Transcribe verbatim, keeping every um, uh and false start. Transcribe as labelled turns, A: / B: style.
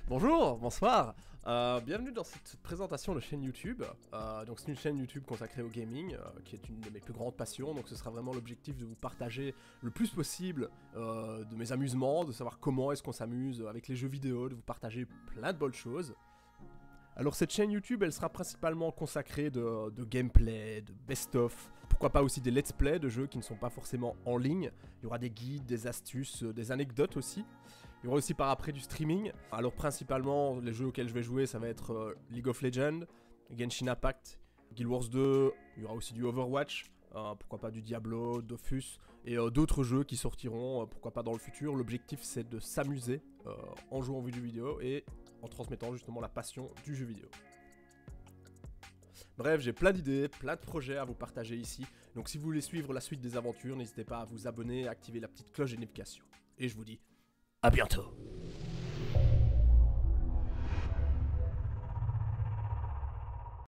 A: Bonjour, bonsoir, euh, bienvenue dans cette présentation de chaîne YouTube. Euh, donc c'est une chaîne YouTube consacrée au gaming, euh, qui est une de mes plus grandes passions. Donc ce sera vraiment l'objectif de vous partager le plus possible euh, de mes amusements, de savoir comment est-ce qu'on s'amuse avec les jeux vidéo, de vous partager plein de bonnes choses. Alors cette chaîne YouTube, elle sera principalement consacrée de, de gameplay, de best-of, pourquoi pas aussi des let's play de jeux qui ne sont pas forcément en ligne. Il y aura des guides, des astuces, des anecdotes aussi. Il y aura aussi par après du streaming. Alors principalement, les jeux auxquels je vais jouer, ça va être euh, League of Legends, Genshin Impact, Guild Wars deux, il y aura aussi du Overwatch, euh, pourquoi pas du Diablo, Dofus, et euh, d'autres jeux qui sortiront, euh, pourquoi pas dans le futur. L'objectif c'est de s'amuser euh, en jouant aux jeux vidéo et en transmettant justement la passion du jeu vidéo. Bref, j'ai plein d'idées, plein de projets à vous partager ici. Donc si vous voulez suivre la suite des aventures, n'hésitez pas à vous abonner et à activer la petite cloche de notification. Et je vous dis à bientôt.